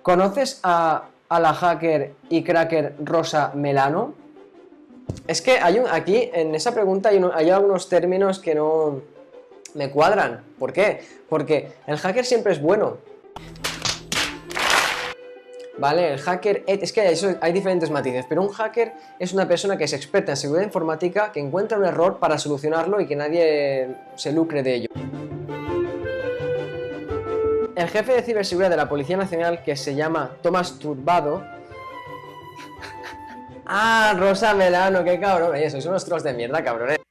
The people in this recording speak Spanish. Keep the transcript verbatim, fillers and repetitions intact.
¿Conoces a, a la hacker y cracker Rosa Melano? Es que hay un, aquí en esa pregunta hay, un, hay algunos términos que no me cuadran. ¿Por qué? Porque el hacker siempre es bueno. Vale, el hacker, es que hay, hay diferentes matices, pero un hacker es una persona que es experta en seguridad informática, que encuentra un error para solucionarlo y que nadie se lucre de ello. El jefe de ciberseguridad de la Policía Nacional, que se llama Tomás Turbado... ¡Ah, Rosa Melano! ¡Qué cabrón! Oye, sois unos trolls de mierda, cabrones.